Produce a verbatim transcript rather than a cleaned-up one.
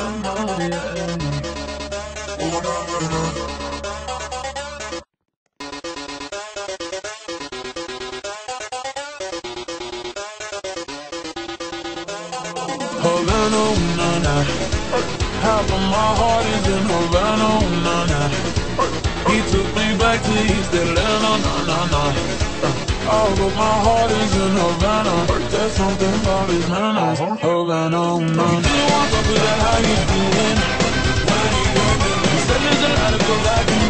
Havana, ooh, na na. Half of my heart is in Havana, ooh, na na. He took me back to East Atlanta, na na na. All of my heart is in Havana. There's something about his manners. Havana, ooh, na na. You want to feel that how you doing? He said there's a lot of go back.